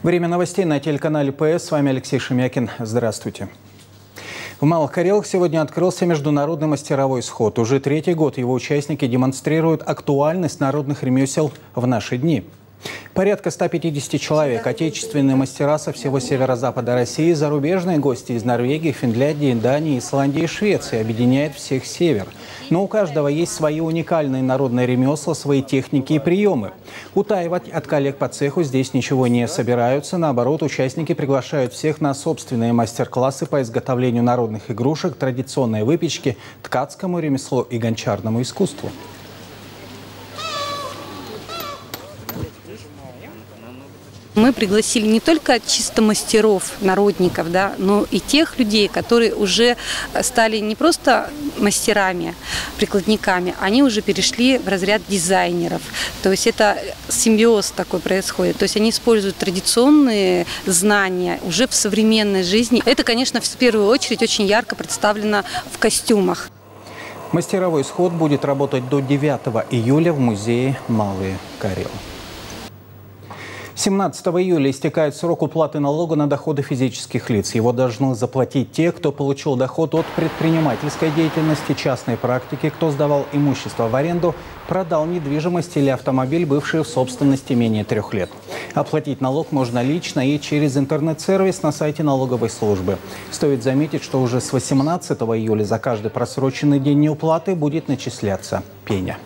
Время новостей на телеканале ПС. С вами Алексей Шемякин. Здравствуйте. В Малых Карелах сегодня открылся международный мастеровой сход. Уже третий год его участники демонстрируют актуальность народных ремесел в наши дни. Порядка 150 человек, отечественные мастера со всего северо-запада России, зарубежные гости из Норвегии, Финляндии, Дании, Исландии и Швеции объединяет всех север. Но у каждого есть свои уникальные народные ремесла, свои техники и приемы. Утаивать от коллег по цеху здесь ничего не собираются. Наоборот, участники приглашают всех на собственные мастер-классы по изготовлению народных игрушек, традиционной выпечки, ткацкому ремеслу и гончарному искусству. Мы пригласили не только чисто мастеров, народников, но и тех людей, которые уже стали не просто мастерами, прикладниками, они уже перешли в разряд дизайнеров. То есть это симбиоз такой происходит. То есть они используют традиционные знания уже в современной жизни. Это, конечно, в первую очередь очень ярко представлено в костюмах. Мастеровой сход будет работать до 9 июля в музее «Малые Карелы». 17 июля истекает срок уплаты налога на доходы физических лиц. Его должны заплатить те, кто получил доход от предпринимательской деятельности, частной практики, кто сдавал имущество в аренду, продал недвижимость или автомобиль, бывший в собственности менее 3 лет. Оплатить налог можно лично и через интернет-сервис на сайте налоговой службы. Стоит заметить, что уже с 18 июля за каждый просроченный день неуплаты будет начисляться пеня.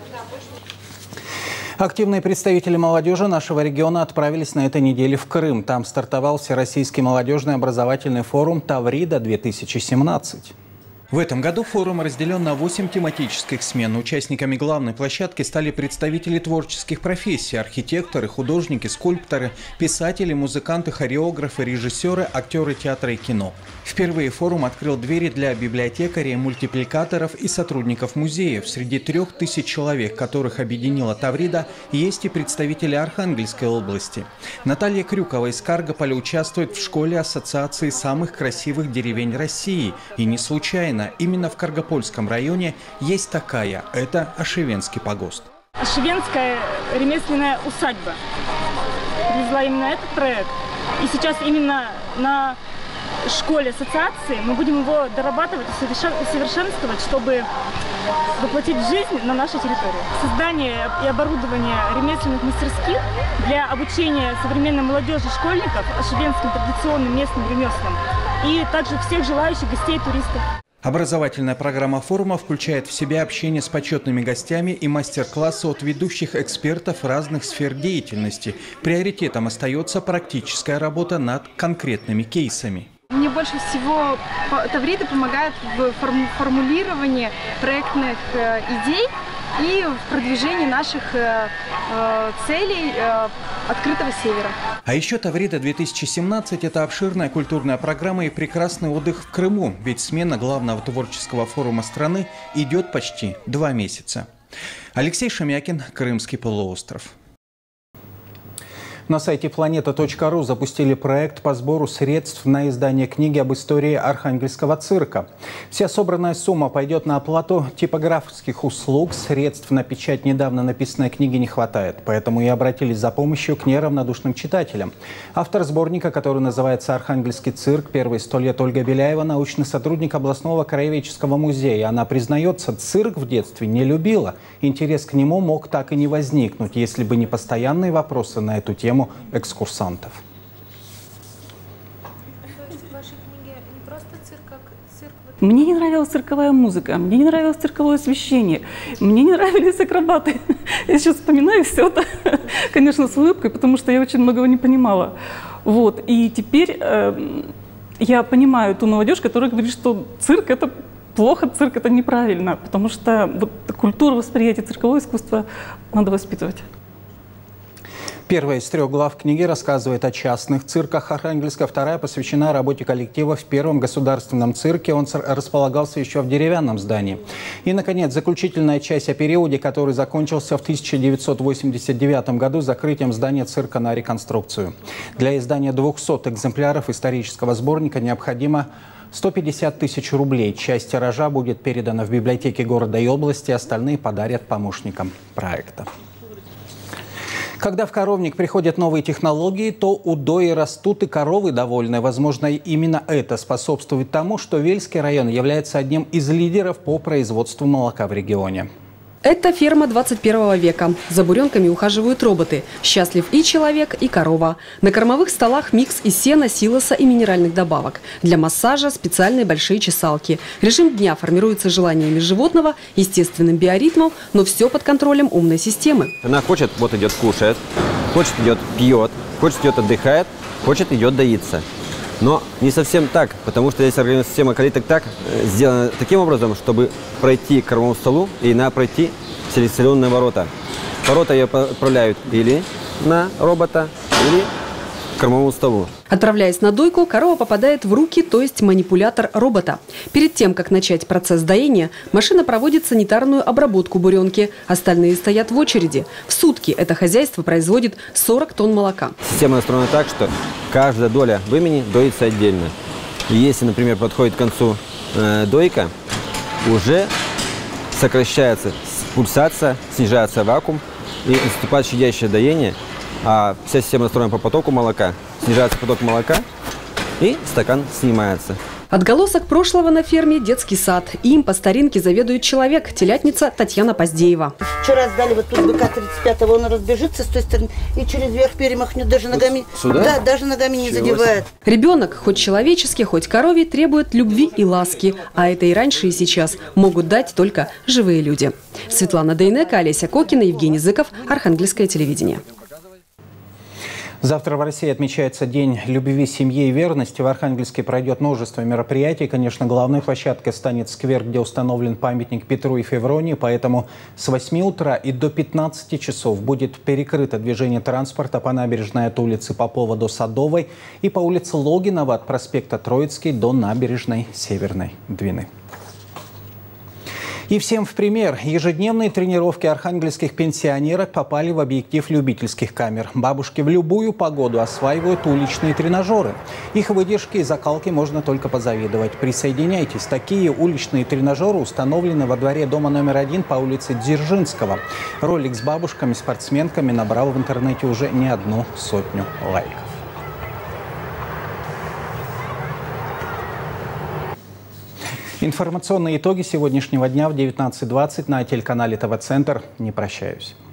Активные представители молодежи нашего региона отправились на этой неделе в Крым. Там стартовал Всероссийский молодежный образовательный форум «Таврида-2017». В этом году форум разделен на 8 тематических смен. Участниками главной площадки стали представители творческих профессий – архитекторы, художники, скульпторы, писатели, музыканты, хореографы, режиссеры, актеры театра и кино. Впервые форум открыл двери для библиотекарей, мультипликаторов и сотрудников музеев. Среди 3000 человек, которых объединила Таврида, есть и представители Архангельской области. Наталья Крюкова из Каргополя участвует в школе Ассоциации самых красивых деревень России. И не случайно. Именно в Каргопольском районе есть такая. Это Ошивенский погост. Ошивенская ремесленная усадьба привезла именно этот проект. И сейчас именно на школе ассоциации мы будем его дорабатывать и совершенствовать, чтобы воплотить жизнь на нашей территории. Создание и оборудование ремесленных мастерских для обучения современной молодежи школьников ошивенским традиционным местным ремеслам и также всех желающих гостей и туристов. Образовательная программа форума включает в себя общение с почетными гостями и мастер-классы от ведущих экспертов разных сфер деятельности. Приоритетом остается практическая работа над конкретными кейсами. Мне больше всего Таврида помогает в формулировании проектных идей и в продвижении наших целей открытого севера. А еще Таврида-2017 – это обширная культурная программа и прекрасный отдых в Крыму, ведь смена главного творческого форума страны идет почти 2 месяца. Алексей Шемякин, Крымский полуостров. На сайте planeta.ru запустили проект по сбору средств на издание книги об истории Архангельского цирка. Вся собранная сумма пойдет на оплату типографских услуг. Средств на печать недавно написанной книги не хватает, поэтому и обратились за помощью к неравнодушным читателям. Автор сборника, который называется «Архангельский цирк. Первые 100 лет» Ольга Беляева, научный сотрудник областного краеведческого музея. Она признается, цирк в детстве не любила. Интерес к нему мог так и не возникнуть, если бы не постоянные вопросы на эту тему экскурсантов. Мне не нравилась цирковая музыка, мне не нравилось цирковое освещение, мне не нравились акробаты. Я сейчас вспоминаю все это, конечно, с улыбкой, потому что я очень многого не понимала. Вот. И теперь я понимаю ту молодежь, которая говорит, что цирк – это плохо, цирк – это неправильно, потому что вот культуру восприятия циркового искусства надо воспитывать. Первая из 3 глав книги рассказывает о частных цирках Архангельска, вторая посвящена работе коллектива в первом государственном цирке. Он располагался еще в деревянном здании. И, наконец, заключительная часть о периоде, который закончился в 1989 году закрытием здания цирка на реконструкцию. Для издания 200 экземпляров исторического сборника необходимо 150 тысяч рублей. Часть тиража будет передана в библиотеки города и области, остальные подарят помощникам проекта. Когда в коровник приходят новые технологии, то удои растут и коровы довольны. Возможно, именно это способствует тому, что Вельский район является одним из лидеров по производству молока в регионе. Это ферма 21 века. За буренками ухаживают роботы. Счастлив и человек, и корова. На кормовых столах микс из сена, силоса и минеральных добавок. Для массажа специальные большие чесалки. Режим дня формируется желаниями животного, естественным биоритмом, но все под контролем умной системы. Она хочет, вот идет кушает, хочет идет пьет, хочет идет отдыхает, хочет идет доится. Но не совсем так, потому что здесь организованная система калиток так сделана таким образом, чтобы пройти к кормовому столу и пройти селекционные ворота. Ворота ее отправляют или на робота, или к кормовому столу. Отправляясь на дойку, корова попадает в руки, то есть манипулятор робота. Перед тем, как начать процесс доения, машина проводит санитарную обработку буренки. Остальные стоят в очереди. В сутки это хозяйство производит 40 тонн молока. Система настроена так, что каждая доля вымени доится отдельно. И если, например, подходит к концу дойка, уже сокращается пульсация, снижается вакуум и наступает щадящее доение. А вся система настроена по потоку молока. Снижается поток молока и стакан снимается. Отголосок прошлого на ферме – детский сад. Им по старинке заведует человек, телятница Татьяна Поздеева. Вчера сдали вот тут быка 35-го, он разбежится с той стороны и через верх перемахнет, даже ногами. Сюда? Да, даже ногами не задевает. Ребенок, хоть человеческий, хоть коровий, требует любви и ласки. А это и раньше, и сейчас могут дать только живые люди. Светлана Дейнека, Олеся Кокина, Евгений Зыков, Архангельское телевидение. Завтра в России отмечается День любви, семьи и верности. В Архангельске пройдет множество мероприятий. Конечно, главной площадкой станет сквер, где установлен памятник Петру и Февронии. Поэтому с 8 утра и до 15 часов будет перекрыто движение транспорта по набережной от улицы Попова до Садовой и по улице Логинова от проспекта Троицкий до набережной Северной Двины. И всем в пример. Ежедневные тренировки архангельских пенсионерок попали в объектив любительских камер. Бабушки в любую погоду осваивают уличные тренажеры. Их выдержке и закалке можно только позавидовать. Присоединяйтесь. Такие уличные тренажеры установлены во дворе дома номер 1 по улице Дзержинского. Ролик с бабушками-спортсменками набрал в интернете уже не 100 лайков. Информационные итоги сегодняшнего дня в 19:20 на телеканале ТВ-центр. Не прощаюсь.